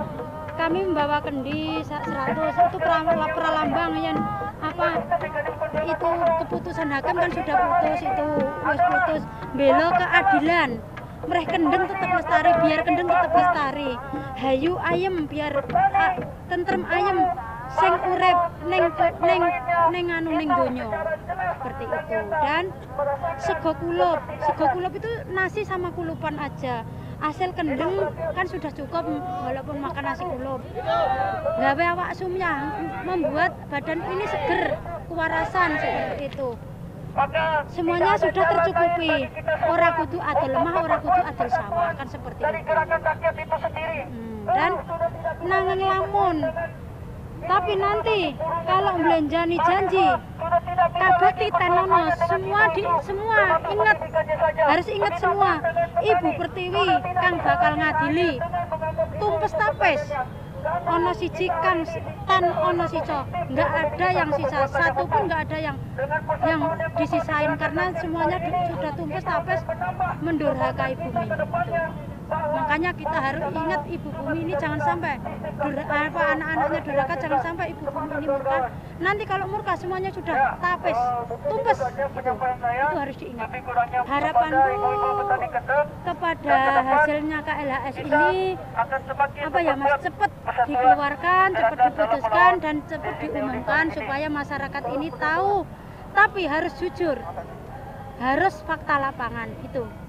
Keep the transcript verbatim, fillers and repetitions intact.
kami membawa kendi seratus itu pralambang yang apa itu keputusan hakim kan sudah putus itu wis putus bela keadilan. Mereh kendeng tetap lestari, biar kendeng tetap lestari. Hayu ayem biar a, tentrem ayem sing urip ning ning ning anu ning donya. Seperti itu. Dan sego kulup, sego kulup itu nasi sama kulupan aja. Hasil kendeng kan sudah cukup walaupun makan nasi kulup. Gawe awak sumya membuat badan ini seger, kewarasan seperti itu. Semuanya sudah tercukupi. Ora kudu adol lemah, ora kudu adol sawah, kan seperti itu. Hmm, dan nanging lamun. Tapi nanti kalau belanjani janji, kabeh titenono semua di semua ingat, harus ingat semua. Ibu Pertiwi kang bakal ngadili. Tumpes tapes. Ono siji kang tan ono sico, nggak ada yang sisa, satu pun nggak ada yang yang disisain karena semuanya sudah tumpes tapes mendurhakai bumi. Makanya kita harus ingat ibu bumi ini jangan sampai apa anak-anaknya durhaka, jangan sampai ibu bumi ini murka. Nanti kalau murka semuanya sudah tapes, tumpes, itu, itu harus diingat. Harapanku kepada hasilnya K L H S ini apa ya mas, cepat dikeluarkan, cepat diputuskan dan cepat diumumkan supaya masyarakat ini tahu. Tapi harus jujur, harus fakta lapangan itu.